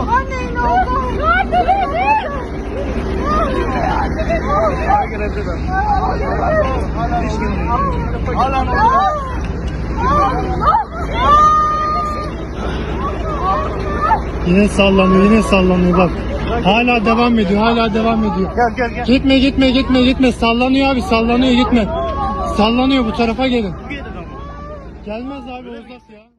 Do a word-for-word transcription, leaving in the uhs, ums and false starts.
Anne ne oldu? Yardım edin! Yine sallanıyor, yine sallanıyor bak. Hala devam ediyor, hala devam ediyor. Gel gel gel. Gitme, gitme, gitme, gitme. Sallanıyor abi, sallanıyor, gitme. Sallanıyor, bu tarafa gelin. Gelmez abi, uzak ya.